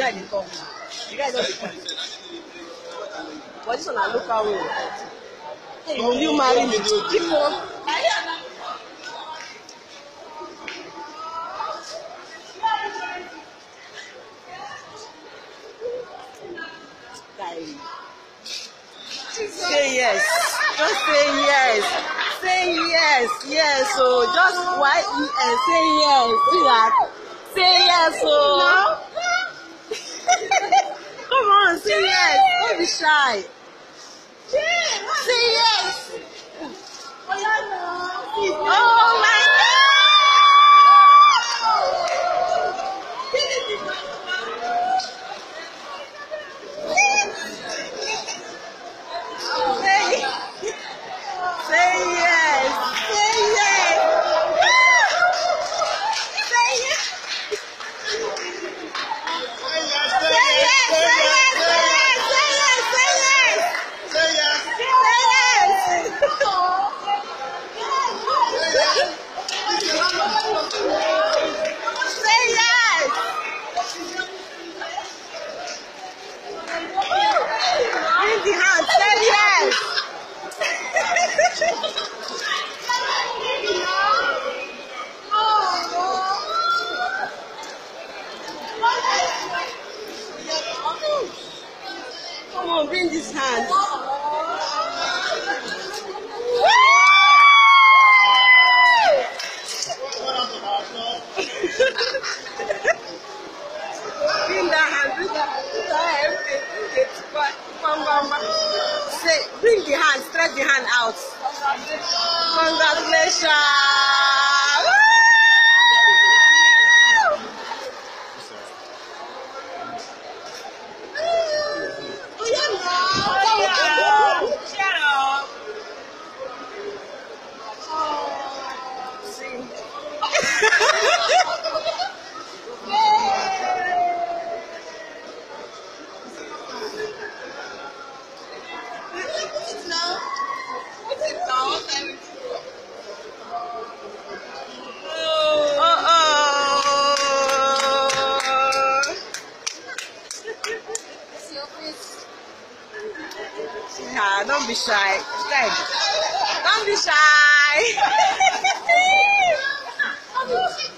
guy dey talk. The guy don't dey talk. But this one I look how well. Hey, will you marry me? People. Say yes. Just say yes. Say yes. Yes. So just why say yes. See that? Say yes. So come on, say yes. Don't be shy. Say yes. Oh my God. Say yes. Say yes. Say yes. Bring the hand, say yes. Come on, bring this hand. Bring that hand, bring that hand, say, bring the hand, stretch the hand out. Congratulations! Shut up! See. Yeah, don't be shy. Don't be shy.